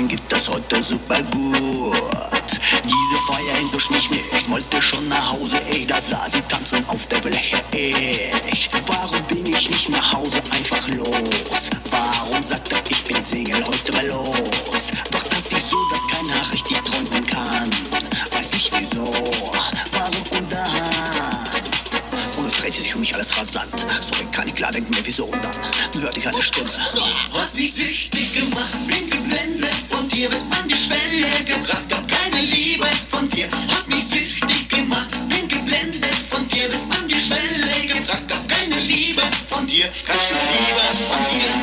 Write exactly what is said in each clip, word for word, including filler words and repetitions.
Mir geht das heute super gut. Diese Feier hindurch mich nicht, wollte schon nach Hause, ey, da sah sie tanzen auf der Fläche, ich. Warum bin ich nicht nach Hause einfach los? Warum sagt er, ich bin Single, heute mal los? Doch das ist so, dass keiner richtig träumen kann. Weiß nicht wieso, warum und dann? Und es drehte sich um mich alles rasant. So kann ich klar denken, mir wieso und dann hörte ich eine Stimme. Hast mich süchtig gemacht, bin geblendet von dir, bis an die Schwelle gebracht, gab keine Liebe von dir. Hast mich süchtig gemacht, bin geblendet von dir, bis an die Schwelle gebracht, gab keine Liebe von dir, kein Stück Liebe von dir.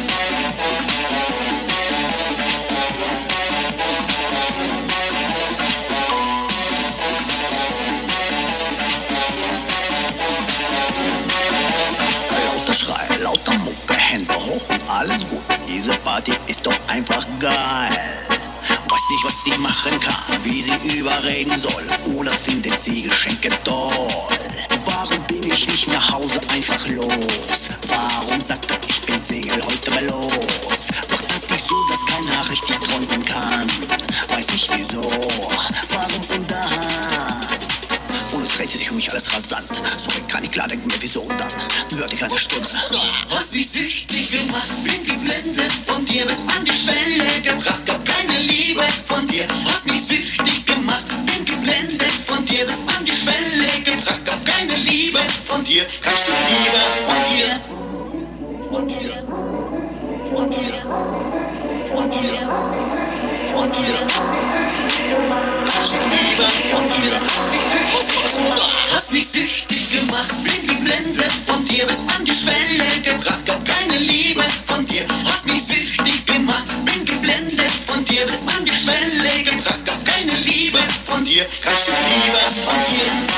Lauter Schrei, lauter Mucke, Hände hoch und alles gut. Diese Party ist doch einfach geil. Weiß nicht, was sie machen kann, wie sie überreden soll. Oder findet sie Geschenke toll? Warum bin ich nicht nach Hause einfach los? Warum sagt er, ich bin Single, heute mal los? Doch das ist nicht so, dass keiner richtig träumen kann. Weiß nicht wieso, warum und dann? Und es drehte sich um mich alles rasant. So kann ich klar denken, mir wieso und dann hörte ich eine Stimme. Hast mich süchtig gemacht, bin geblendet von dir, bis an die Schwelle gebracht, gab keine Liebe von dir. Hast mich süchtig gemacht, bin geblendet von dir, bis an die Schwelle gebracht, gab keine Liebe von dir, kein Stück Liebe von dir. Von dir, von dir, von dir, von dir, kein Stück Liebe von dir. Hast mich süchtig gemacht, bin geblendet von dir, bis an die Schwelle gebracht, gab keine Liebe von dir. Hast mich süchtig gemacht, bin geblendet von dir, bis an die Schwelle gebracht, gab keine Liebe von dir, kein Stück Liebe von dir.